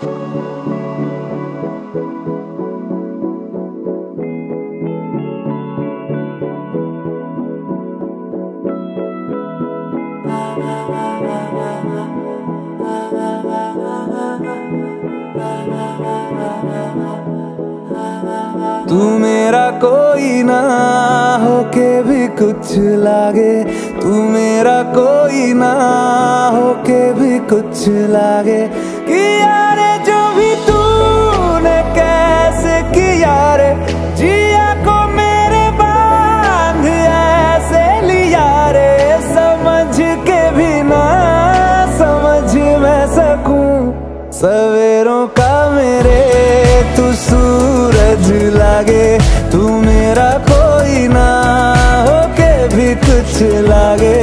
तू मेरा कोई ना होके भी कुछ लागे, तू मेरा कोई ना होके भी कुछ लागे। किया रे जो भी तूने कैसे किया रे, जिया को मेरे बांध ऐसे लिया रे। समझ के भी ना समझ मैं सकूं सवेरों का मेरे तू सूरज लागे। तू मेरा कोई ना होके भी कुछ लागे।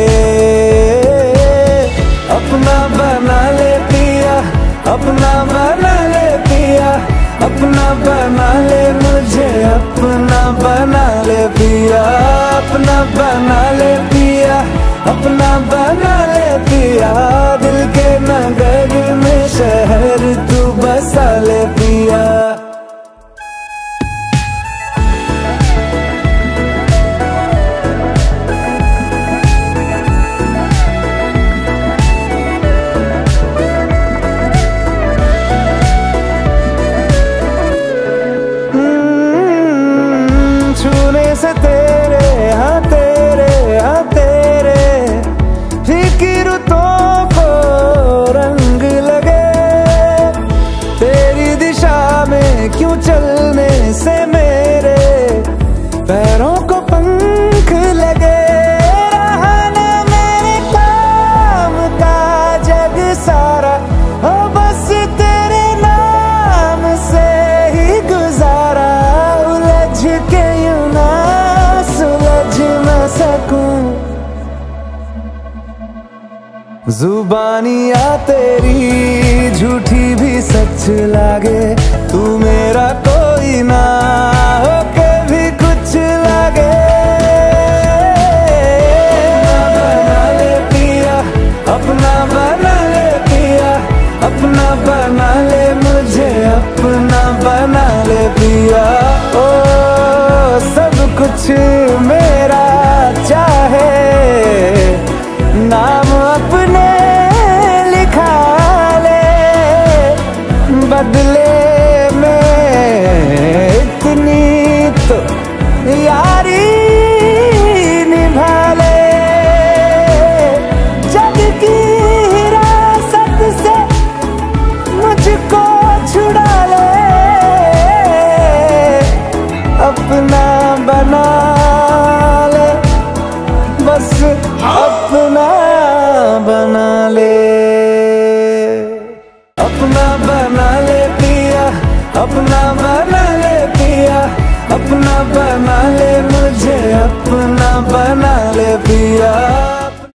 अपना बना ले पिया, अपना बना ले पिया, अपना बना ले मुझे, अपना बना ले पिया, अपना बना ले पिया, अपना बना ले पिया। दिल के नगर में शहर तू बसा ले पिया। छूने से तेरे हाँ तेरे हाँ तेरे फिक्रों को रंग लगे। तेरी दिशा में क्यों चलने से मेरे पैरों को पंख लगे। रहा ना मेरे काम का जग सारा, हो बस तेरे नाम से ही गुजारा। उलझ के यूं ना सुलझ न सकूं, जुबानियाँ तेरी झूठी भी सच लागे। तू मेरा कोई ना होके भी कुछ लागे। अपना बना ले पिया, अपना बना ले पिया, अपना बना ले मुझे, अपना बना ले पिया। ओ सब कुछ मेरा चाहे, नाम अपने लिखा ले। बदले में इतनी तो यारी निभा ले। जग की हिरासत से मुझको छुड़ा ले। अपना बना ले, बस अपना बना ले। अपना बना ले पिया, अपना बना ले पिया, अपना बना ले मुझे, अपना बना ले पिया।